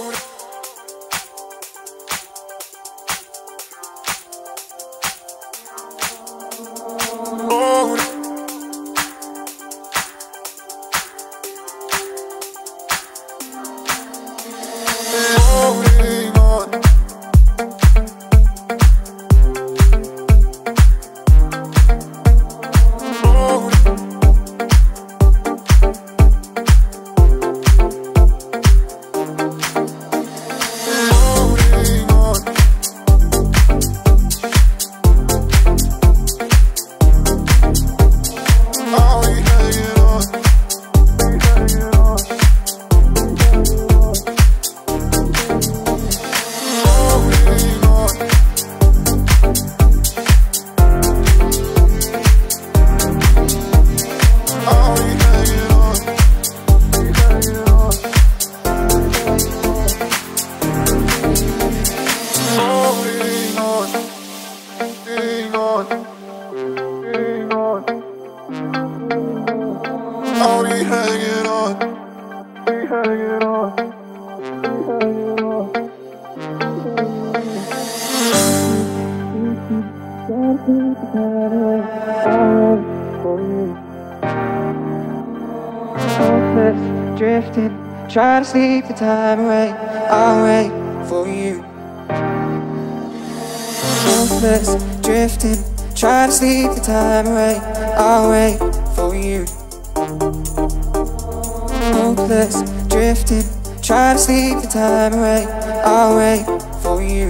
Drifting, trying to sleep the time away. I'll wait for you. Hopeless, drifting, trying to sleep the time away. I'll wait for you. Hopeless, drifting, trying to sleep the time away. I'll wait for you.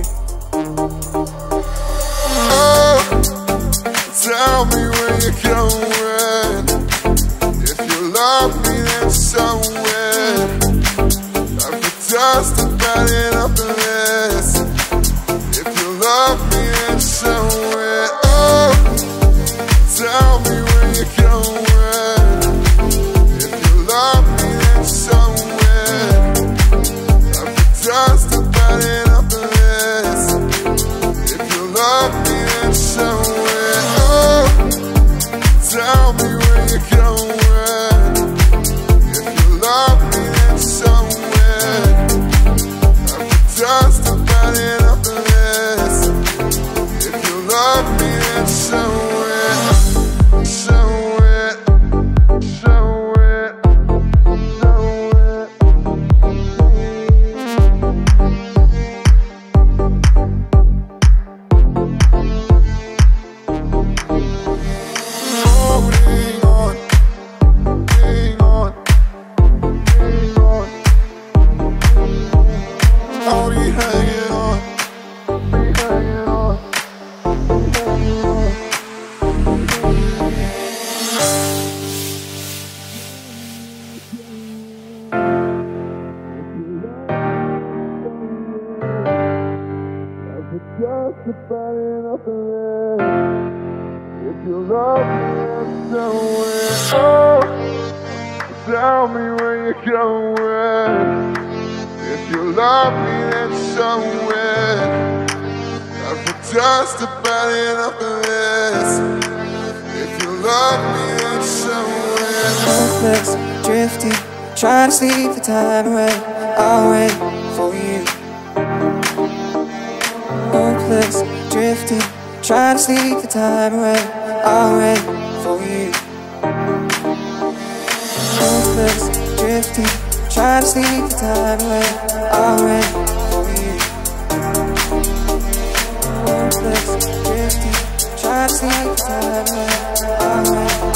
Oh, tell me where you're going. If you love me, then so will. I've been just about it up the list. If you love me, then so will. Oh, tell me where you're going. If you love me, then so will. I've been just about it up the list. If you love me, then so will. Oh, tell me where you're going. If you love me, then so will. I've been just about it up the list. If you love me, then so will. So will. So will. So will. Holding on, hang on, hang on. Only hanging on, hanging on, hanging on. Just about enough of it. If you love me, then so will. Oh, tell me where you're going. If you love me, then so will. I've been just about enough of this. If you love me, then so will. Hopeless, drifting, trying to sleep the time away. I'll wait for you. Hopeless, drifting, trying to sleep the time away. I'll wait for you. Hopeless, drifting, trying to sleep the time away. I'll wait for you. Hopeless, drifting, trying to sleep the time away. I'll wait.